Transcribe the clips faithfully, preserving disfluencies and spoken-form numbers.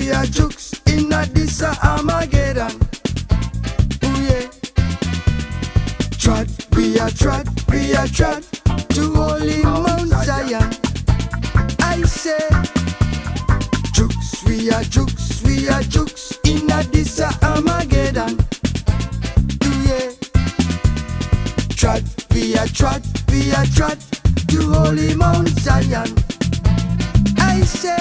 we are jukes in a this a Armageddon. Ooh yeah. Trot, we are trot, we are trot to holy Mount Zion. I say, jukes, we are jukes, we are jukes in a this a Armageddon. Ooh yeah. Trot, we are trot, we are trot to holy Mount Zion. I say,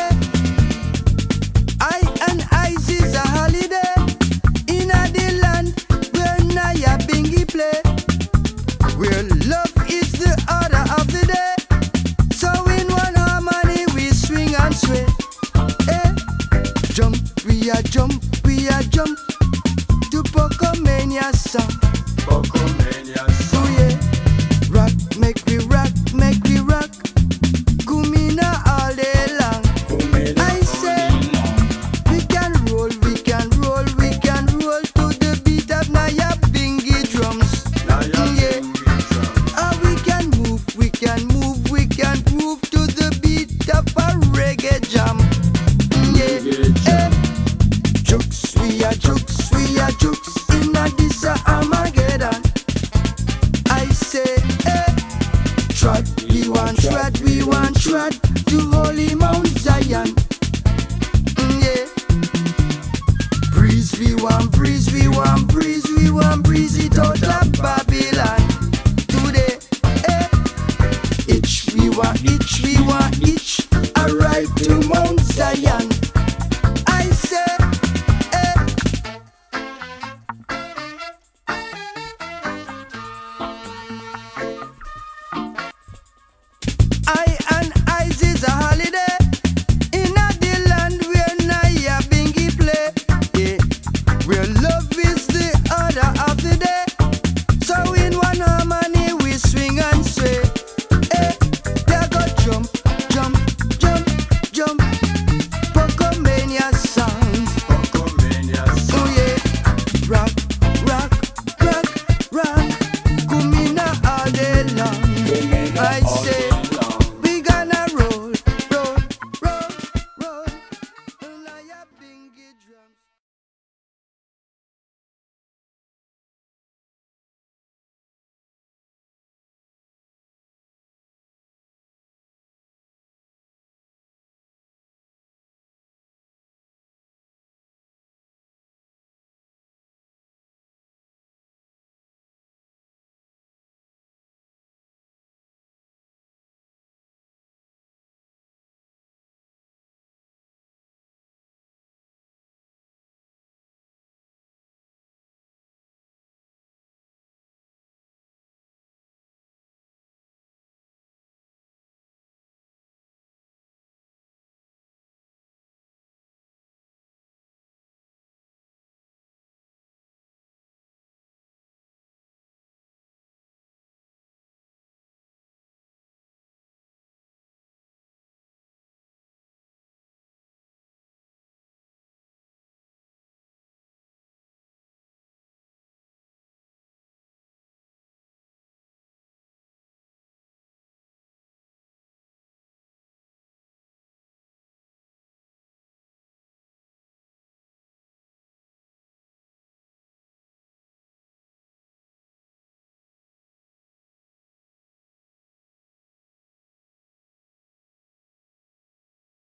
I and Ice is a holiday in a the land where Naya Bingy play, where love is the order of the day. So in one harmony we swing and sway. Eh? Jump, we are jump, we are jump to Pocomania song. Pocomania song. Oh yeah. Rock, make we rock, make we rock. Kumina all day long. Kumina I say, we can roll, we can roll, we can roll to the beat of Naya Bingy drums. Naya Yeah. Bingy drums. Ah, we can move, we can move, we can move to the beat of a reggae jam. Yeah. Reggae Eh. jam. Jukes, we are jukes, we are jukes in a this a Armageddon. I say, eh. Trot, we want trot, we want trot to holy Mount Zion. Mm, yeah. Breeze, we want breeze, we want breeze, we want breeze it out of Babylon. Today, eh. Itch, we want itch, we want itch, a ride to Mount